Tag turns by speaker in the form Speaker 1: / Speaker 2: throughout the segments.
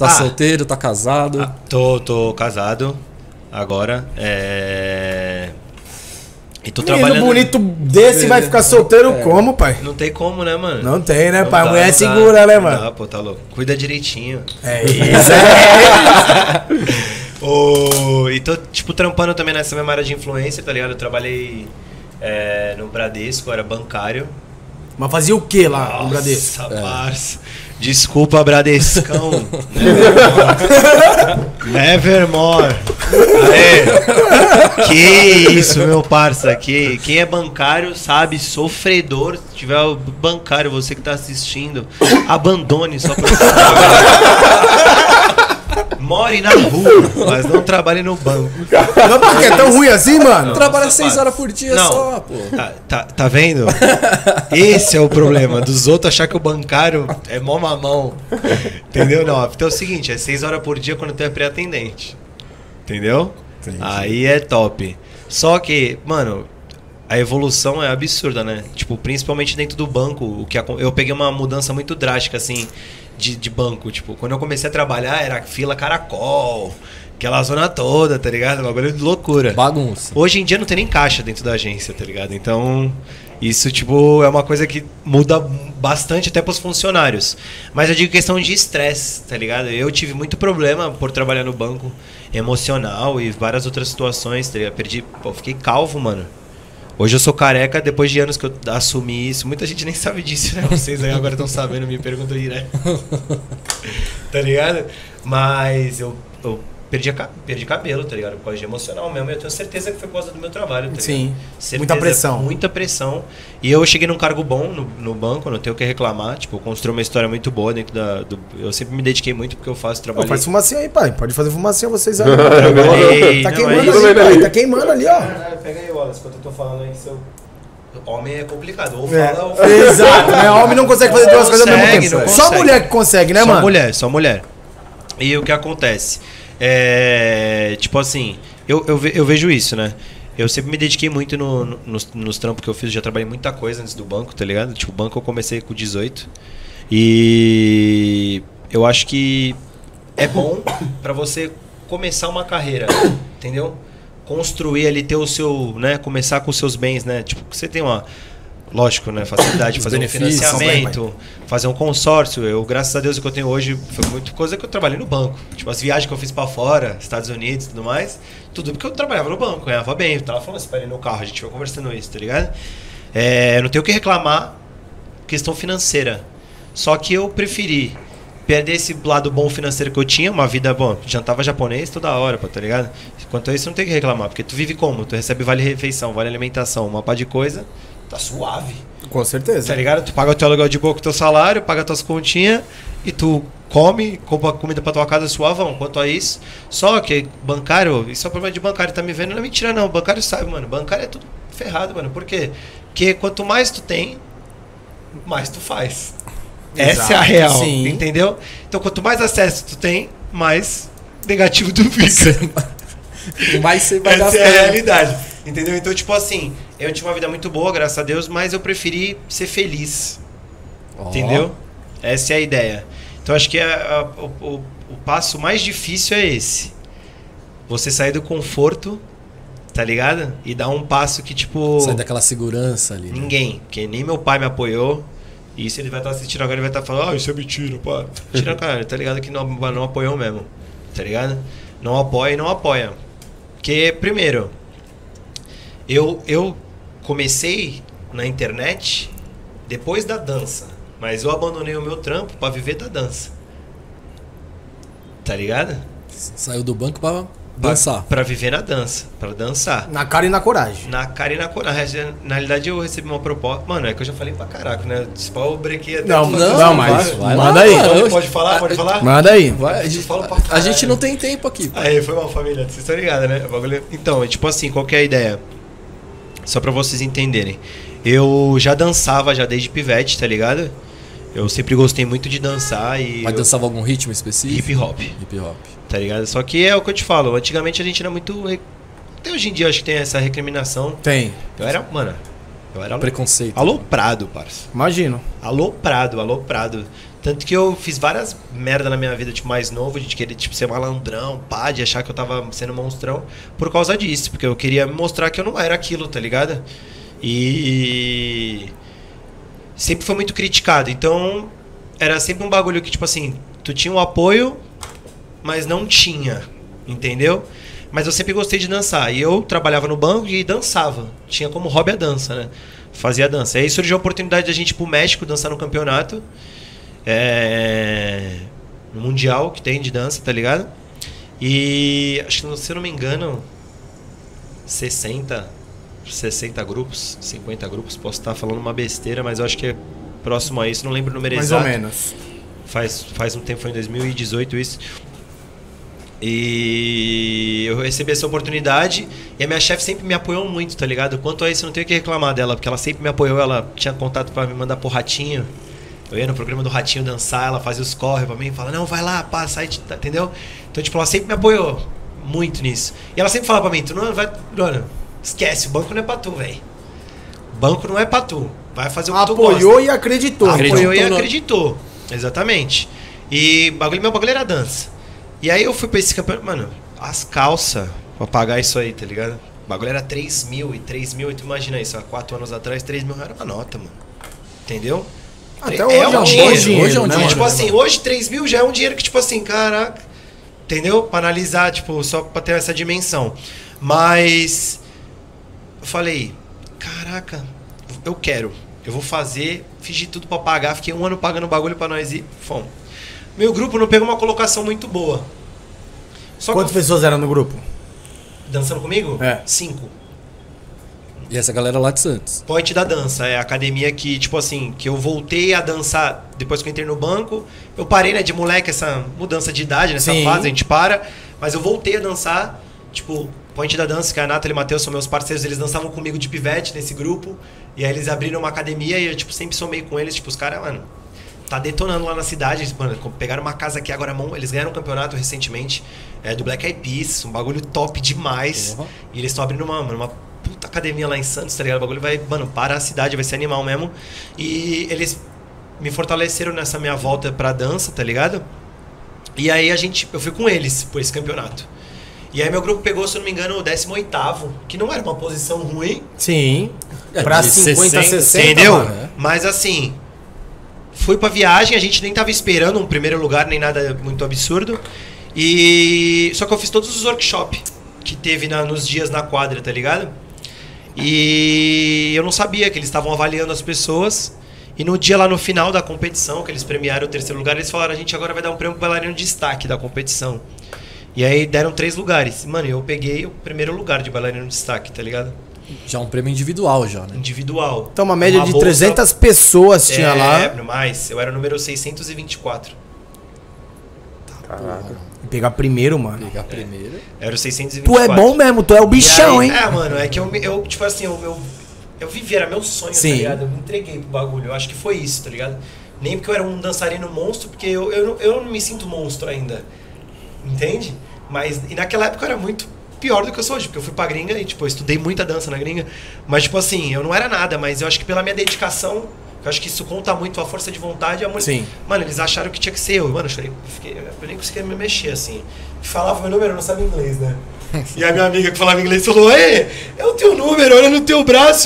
Speaker 1: Tá solteiro, tá casado?
Speaker 2: Tô casado agora. E tô
Speaker 3: Menino
Speaker 2: trabalhando.
Speaker 3: bonito desse vai ficar solteiro como, pai?
Speaker 2: Não tem como, né, mano?
Speaker 3: Não tem, né,
Speaker 2: Não
Speaker 3: pai?
Speaker 2: dá,
Speaker 3: A mulher
Speaker 2: não
Speaker 3: segura,
Speaker 2: dá.
Speaker 3: né,
Speaker 2: Não
Speaker 3: mano?
Speaker 2: dá, pô, tá louco. Cuida direitinho.
Speaker 3: É isso.
Speaker 2: E tô, tipo, trampando também nessa mesma área de influencer, tá ligado? Eu trabalhei no Bradesco, eu era bancário.
Speaker 3: Mas fazia o que lá no Bradesco?
Speaker 2: Nossa, parça. Desculpa, Bradescão. Nevermore. Aê. Que isso, meu parça. Quem é bancário sabe, sofredor. Se tiver o bancário, você que tá assistindo, abandone só pra more na rua, mas não trabalhe no banco.
Speaker 3: Não, porque é tão ruim assim, mano?
Speaker 1: Trabalha 6 horas por dia só, pô.
Speaker 2: Tá vendo? Esse é o problema. Dos outros achar que o bancário é mó mamão. Entendeu? Não. Então é o seguinte, é 6 horas por dia quando tu é pré-atendente. Entendeu? Entendi. Aí é top. Só que, mano, a evolução é absurda, né? Tipo, principalmente dentro do banco. Eu peguei uma mudança muito drástica, assim, de banco. Tipo, quando eu comecei a trabalhar, era fila caracol, aquela zona toda, tá ligado? Bagulho de loucura.
Speaker 1: Bagunça.
Speaker 2: Hoje em dia não tem nem caixa dentro da agência, tá ligado? Então, isso, tipo, é uma coisa que muda bastante até pros funcionários. Mas eu digo questão de estresse, tá ligado? Eu tive muito problema por trabalhar no banco, emocional e várias outras situações, tá ligado? Fiquei calvo, mano. Hoje eu sou careca depois de anos que eu assumi isso. Muita gente nem sabe disso, né? Vocês aí agora estão sabendo, me perguntam direto. Tá ligado? Mas eu perdi cabelo, tá ligado? Por causa de emocional mesmo. Eu tenho certeza que foi por causa do meu trabalho, tá ligado?
Speaker 3: Sim.
Speaker 2: Certeza,
Speaker 3: Muita pressão.
Speaker 2: Muita pressão. E eu cheguei num cargo bom no banco, não tenho o que reclamar. Tipo, eu construí uma história muito boa dentro eu sempre me dediquei muito porque eu faço trabalho.
Speaker 3: Faz fumacinha aí, pai. Pode fazer fumacinha vocês aí.
Speaker 2: Trabalhei.
Speaker 3: Tá
Speaker 2: Não,
Speaker 3: queimando
Speaker 2: é isso.
Speaker 3: ali, pai. Tá queimando ali, ó.
Speaker 2: Pega aí, Wallace, enquanto eu tô falando aí, seu homem é complicado. Ou
Speaker 3: É.
Speaker 2: fala ou fala.
Speaker 3: Exato, né? Homem não consegue fazer duas coisas ao mesmo
Speaker 2: Consegue,
Speaker 3: tempo.
Speaker 2: não
Speaker 3: Só
Speaker 2: consegue.
Speaker 3: mulher que consegue, né, mano?
Speaker 2: Só mulher. E o que acontece? Tipo assim, eu vejo isso, né? Eu sempre me dediquei muito nos trampos que eu fiz. Eu já trabalhei muita coisa antes do banco, tá ligado? Tipo, o banco eu comecei com 18. E eu acho que é bom pra você começar uma carreira, entendeu? Construir ali, ter o seu, né? Começar com os seus bens, né? Tipo, você tem uma... Lógico, né? Facilidade de fazer um financiamento, fazer um consórcio. Eu, graças a Deus, o que eu tenho hoje foi muita coisa que eu trabalhei no banco. Tipo, as viagens que eu fiz pra fora, Estados Unidos e tudo mais, tudo porque eu trabalhava no banco, ganhava bem. Eu tava falando assim, para ir no carro, a gente foi conversando isso, tá ligado? Eu não tenho o que reclamar, questão financeira. Só que eu preferi perder esse lado bom financeiro que eu tinha, uma vida, bom, jantava japonês toda hora, pô, tá ligado? Quanto a isso, não tem que reclamar, porque tu vive como? Tu recebe vale refeição, vale alimentação, uma pá de coisa... Tá suave.
Speaker 3: Com certeza.
Speaker 2: Tá ligado? Tu paga o teu aluguel de boa com o teu salário, paga tuas continhas e tu compra comida pra tua casa suavão. Quanto a isso, só que bancário, isso é o problema de bancário, tá me vendo? Não é mentira não, bancário sabe, mano. Bancário é tudo ferrado, mano. Por quê? Porque quanto mais tu tem, mais tu faz.
Speaker 3: Exato,
Speaker 2: essa é a real,
Speaker 3: sim.
Speaker 2: entendeu? Então quanto mais acesso tu tem, mais negativo tu fica.
Speaker 1: Mas você vai
Speaker 2: Essa
Speaker 1: gastar.
Speaker 2: é a realidade. Entendeu? Então, tipo assim, eu tinha uma vida muito boa, graças a Deus, mas eu preferi ser feliz. Entendeu? Essa é a ideia. Então, acho que o passo mais difícil é esse. Você sair do conforto, tá ligado? E dar um passo que, tipo...
Speaker 1: Sai daquela segurança ali. Né?
Speaker 2: Ninguém. Porque nem meu pai me apoiou. E isso ele vai estar assistindo agora, ele vai estar falando, isso é mentira, pá. Mentira, cara, tá ligado que não apoiou mesmo. Tá ligado? Não apoia e não apoia. Porque, primeiro... Eu comecei na internet depois da dança, mas eu abandonei o meu trampo pra viver da dança. Tá ligado?
Speaker 1: Saiu do banco pra dançar.
Speaker 2: Pra viver na dança, pra dançar.
Speaker 3: Na cara e na coragem.
Speaker 2: Na cara e na coragem. Na realidade eu recebi uma proposta. Mano, é que eu já falei pra caraca, né? Se pau eu brequei até.
Speaker 3: Não, mas
Speaker 1: vai
Speaker 3: manda
Speaker 1: lá,
Speaker 3: aí.
Speaker 1: mano.
Speaker 2: Pode falar? Pode falar?
Speaker 3: Manda aí.
Speaker 1: Vai, a gente não tem tempo aqui. Pô.
Speaker 2: Aí, foi uma família, vocês estão ligados, né? Então, é tipo assim, qual que é a ideia? Só pra vocês entenderem. Eu já dançava já desde pivete, tá ligado? Eu sempre gostei muito de dançar e...
Speaker 1: Mas dançava algum ritmo específico?
Speaker 2: Hip hop.
Speaker 1: Hip hop.
Speaker 2: Tá ligado? Só que é o que eu te falo. Antigamente a gente era muito... Até hoje em dia acho que tem essa recriminação.
Speaker 3: Tem.
Speaker 2: Eu era
Speaker 1: Preconceito.
Speaker 2: aloprado, parça.
Speaker 3: Imagino.
Speaker 2: Aloprado. Tanto que eu fiz várias merda na minha vida, tipo, mais novo, de querer, tipo, ser malandrão, pá, de achar que eu tava sendo monstrão, por causa disso, porque eu queria mostrar que eu não era aquilo, tá ligado? E sempre foi muito criticado, então era sempre um bagulho que, tipo assim, tu tinha um apoio, mas não tinha, entendeu? Mas eu sempre gostei de dançar, e eu trabalhava no banco e dançava, tinha como hobby a dança, né? Fazia dança. E aí surgiu a oportunidade de a gente ir pro México dançar no campeonato, no Mundial que tem de dança, tá ligado? E acho que, se eu não me engano, 60 grupos, 50 grupos, posso estar falando uma besteira, mas eu acho que é próximo a isso, não lembro o número exato.
Speaker 3: Mais ou menos.
Speaker 2: Faz um tempo, foi em 2018 isso. E eu recebi essa oportunidade e a minha chefe sempre me apoiou muito, tá ligado? Quanto a isso, eu não tenho que reclamar dela, porque ela sempre me apoiou, ela tinha contato pra me mandar pro Ratinho. Eu ia no programa do Ratinho dançar, ela fazia os corre pra mim, fala, não, vai lá, passa aí, entendeu? Então, tipo, ela sempre me apoiou muito nisso. E ela sempre falava pra mim, tu não vai, Bruno, esquece, o banco não é pra tu, velho. O banco não é pra tu, vai fazer o que tu gosta.
Speaker 3: Apoiou e acreditou.
Speaker 2: Apoiou e acreditou, exatamente. E meu bagulho era dança. E aí eu fui pra esse campeonato, mano, as calças pra pagar isso aí, tá ligado? O bagulho era 3 mil, e tu imagina isso, há 4 anos atrás, 3 mil era uma nota, mano. Entendeu?
Speaker 3: Até hoje é um dinheiro.
Speaker 1: Hoje é um dinheiro.
Speaker 2: Tipo assim, hoje 3 mil já é um dinheiro que, tipo assim, caraca, entendeu? Pra analisar, tipo, só pra ter essa dimensão. Mas eu falei, caraca, eu vou fazer, fiz de tudo pra pagar, fiquei 1 ano pagando bagulho pra nós e fomos. Meu grupo não pegou uma colocação muito boa.
Speaker 3: Quantas pessoas eram no grupo?
Speaker 2: Dançando comigo?
Speaker 3: É.
Speaker 2: 5.
Speaker 1: E essa galera lá de Santos.
Speaker 2: Point da dança, é a academia que, tipo assim, que eu voltei a dançar depois que eu entrei no banco. Eu parei, né, de moleque, essa mudança de idade, nessa
Speaker 3: Sim.
Speaker 2: fase, a gente para. Mas eu voltei a dançar, tipo, Point da dança, que a Nathalie e o Matheus são meus parceiros, eles dançavam comigo de pivete nesse grupo. E aí eles abriram uma academia e eu, tipo, sempre somei com eles, tipo, os caras, mano, tá detonando lá na cidade. Eles, mano, pegaram uma casa aqui agora, eles ganharam um campeonato recentemente, do Black Eyed Peas, um bagulho top demais.
Speaker 1: Uhum.
Speaker 2: E eles estão abrindo uma puta academia lá em Santos, tá ligado? O bagulho vai, mano, para a cidade, vai ser animal mesmo. E eles me fortaleceram nessa minha volta pra dança, tá ligado? E aí eu fui com eles por esse campeonato. E aí meu grupo pegou, se eu não me engano, o 18º, que não era uma posição ruim.
Speaker 3: Sim. Pra
Speaker 1: de
Speaker 3: 50, 60,
Speaker 2: entendeu?
Speaker 3: mano.
Speaker 2: Mas assim, fui pra viagem, a gente nem tava esperando um primeiro lugar, nem nada muito absurdo. E só que eu fiz todos os workshops que teve nos dias na quadra, tá ligado? E eu não sabia que eles estavam avaliando as pessoas. E no dia lá no final da competição, que eles premiaram o 3º lugar, eles falaram, a gente agora vai dar um prêmio pro bailarino de destaque da competição. E aí deram 3 lugares. Mano, eu peguei o 1º lugar de bailarino de destaque, tá ligado?
Speaker 1: Já um prêmio individual, já, né?
Speaker 2: Individual.
Speaker 3: Então uma média de
Speaker 2: bolsa,
Speaker 3: 300 pessoas tinha lá.
Speaker 2: Mais. Eu era o número 624.
Speaker 4: Caraca.
Speaker 3: Pegar primeiro, mano.
Speaker 1: Pegar primeiro.
Speaker 2: Era o 624.
Speaker 3: Tu é bom mesmo, tu é o bichão,
Speaker 2: aí,
Speaker 3: hein?
Speaker 2: Mano, é que eu tipo assim, eu vivi, era meu sonho,
Speaker 3: Sim.
Speaker 2: tá ligado? Eu me entreguei pro bagulho. Eu acho que foi isso, tá ligado? Nem porque eu era um dançarino monstro, porque eu não me sinto monstro ainda. Entende? Mas e naquela época eu era muito pior do que eu sou hoje, porque eu fui pra gringa e, tipo, eu estudei muita dança na gringa. Mas, tipo assim, eu não era nada, mas eu acho que pela minha dedicação, eu acho que isso conta muito, a força de vontade.
Speaker 3: Sim.
Speaker 2: Mano, eles acharam que tinha que ser eu. Mano, eu nem conseguia me mexer, assim. Falava meu número, eu não sabia inglês, né? E a minha amiga que falava inglês falou, é o teu número, olha no teu braço,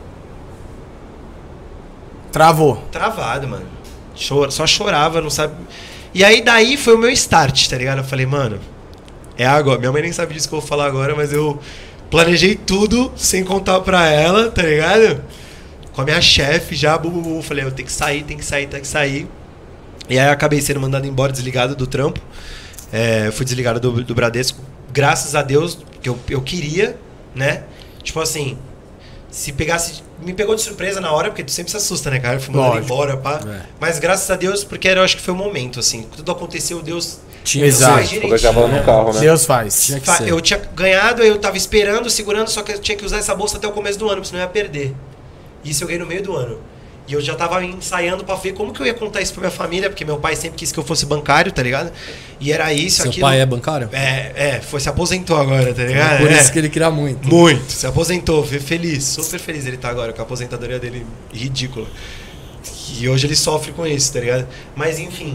Speaker 3: Travou.
Speaker 2: Travado, mano. Só chorava, não sabe. E aí daí foi o meu start, tá ligado? Eu falei, mano, é agora. Minha mãe nem sabe disso que eu vou falar agora, mas eu planejei tudo sem contar pra ela, tá ligado? Com a minha chefe já, falei, eu tenho que sair. E aí eu acabei sendo mandado embora, desligado do trampo. Fui desligado do Bradesco, graças a Deus, que eu queria, né? Tipo assim, se pegasse... Me pegou de surpresa na hora, porque tu sempre se assusta, né, cara? Eu fui mandado embora, pá. Mas graças a Deus, porque eu acho que foi o momento, assim. Tudo aconteceu, Deus...
Speaker 3: Exato.
Speaker 4: Quando eu já vou no carro, né?
Speaker 3: Deus faz.
Speaker 2: Eu tinha ganhado, eu tava esperando, segurando, só que eu tinha que usar essa bolsa até o começo do ano, porque senão eu ia perder. Isso eu ganhei no meio do ano. E eu já tava ensaiando pra ver como que eu ia contar isso pra minha família, porque meu pai sempre quis que eu fosse bancário, tá ligado? E era isso,
Speaker 1: Seu pai é bancário?
Speaker 2: Se aposentou agora, tá ligado?
Speaker 1: Por isso que ele queria muito.
Speaker 2: Muito, se aposentou, feliz, super feliz ele tá agora, com a aposentadoria dele ridícula. E hoje ele sofre com isso, tá ligado? Mas enfim,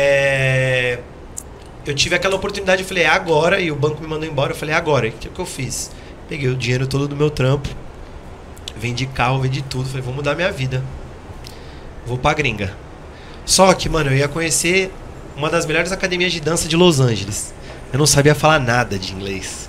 Speaker 2: eu tive aquela oportunidade, eu falei, é agora, e o banco me mandou embora, eu falei, é agora. O que eu fiz? Peguei o dinheiro todo do meu trampo, vendi carro, vendi tudo, falei, vou mudar minha vida. Vou pra gringa. Só que, mano, eu ia conhecer uma das melhores academias de dança de Los Angeles. Eu não sabia falar nada de inglês.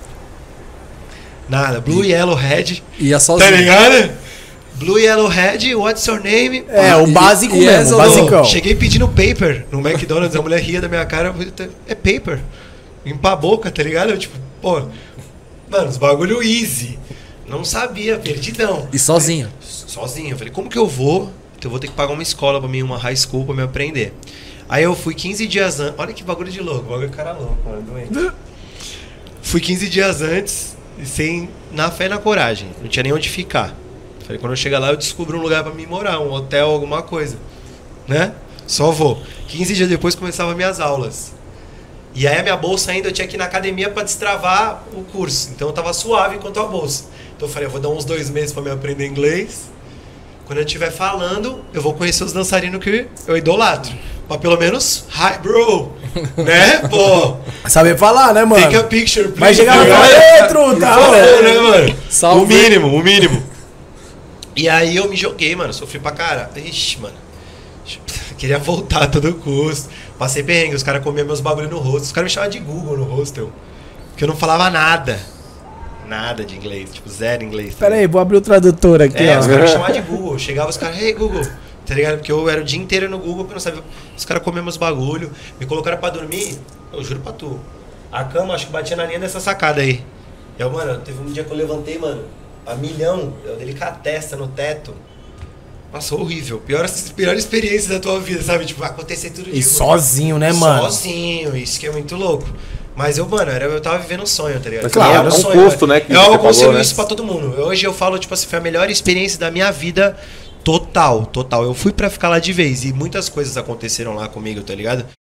Speaker 2: Nada. Blue, Yellow, Red.
Speaker 1: Ia sozinho.
Speaker 2: Tá ligado? Blue, Yellow, Red, what's your name?
Speaker 3: O básico mesmo, o basicão.
Speaker 2: Cheguei pedindo paper no McDonald's, a mulher ria da minha cara. É paper. Limpa a boca, tá ligado? Eu, tipo, pô... Mano, os bagulho easy. Não sabia, perdidão.
Speaker 1: E sozinho?
Speaker 2: Sozinho. Eu falei, como que eu vou? Então eu vou ter que pagar uma escola pra mim, uma high school pra me aprender. Aí eu fui 15 dias antes. Olha que bagulho de louco, bagulho de cara louco, mano, doente. Fui 15 dias antes, na fé e na coragem. Não tinha nem onde ficar. Falei, quando eu chegar lá eu descubro um lugar pra mim morar, um hotel, alguma coisa. Né? Só vou. 15 dias depois começavam minhas aulas. E aí a minha bolsa ainda, eu tinha que ir na academia pra destravar o curso. Então eu tava suave enquanto a bolsa. Então eu falei, eu vou dar uns 2 meses pra me aprender inglês. Quando eu estiver falando, eu vou conhecer os dançarinos que eu idolatro. Mas pelo menos, hi bro, né, pô?
Speaker 3: Saber falar, né, mano?
Speaker 2: Take a picture, please.
Speaker 3: Vai chegar lá dentro, tá?
Speaker 2: Né, mano?
Speaker 1: Salve.
Speaker 2: O mínimo. E aí eu me joguei, mano, sofri pra cara. Ixi, mano. Queria voltar a todo custo. Passei perrengue, os caras comiam meus bagulho no rosto. Os caras me chamavam de Google no hostel. Porque eu não falava nada. Nada de inglês, tipo, zero inglês.
Speaker 3: Pera aí, vou abrir o tradutor aqui, ó.
Speaker 2: Os caras me chamavam de Google. Chegava os caras, hey Google, tá ligado? Porque eu era o dia inteiro no Google, porque eu não sabia. Os caras comiam meus bagulho, me colocaram pra dormir, eu juro pra tu. A cama, acho que batia na linha dessa sacada aí. E eu, mano, teve um dia que eu levantei, mano, a milhão, eu dei com a testa no teto. Nossa, horrível. Pior experiência da tua vida, sabe? Tipo, acontecer tudo de
Speaker 3: E sozinho, né, mano?
Speaker 2: Sozinho, isso que é muito louco. Mas eu, mano, eu tava vivendo um sonho, tá ligado?
Speaker 4: Mas claro, é um
Speaker 2: sonho,
Speaker 4: custo, né? Que
Speaker 2: eu
Speaker 4: você
Speaker 2: aconselho
Speaker 4: pagou, né?
Speaker 2: isso pra todo mundo. Hoje eu falo, tipo assim, foi a melhor experiência da minha vida total. Eu fui pra ficar lá de vez e muitas coisas aconteceram lá comigo, tá ligado?